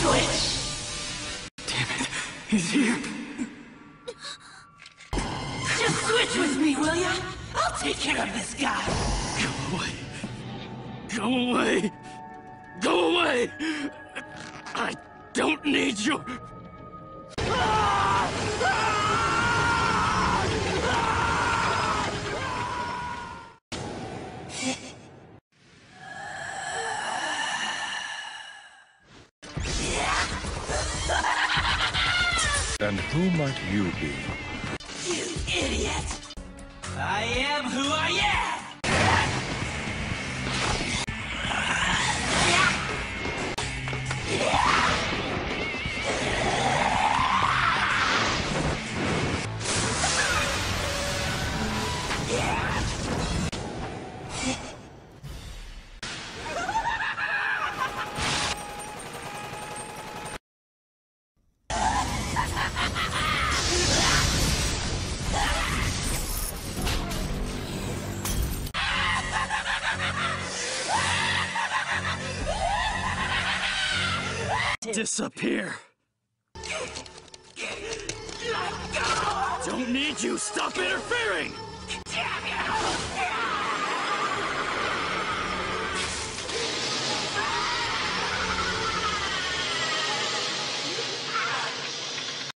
Switch! Damn it, he's here. Just switch with me, will ya? I'll take care of this guy. Go away. Go away. Go away. I don't need you. And who might you be? You idiot! I am who I am! Disappear! Don't need you! Stop interfering! Damn you!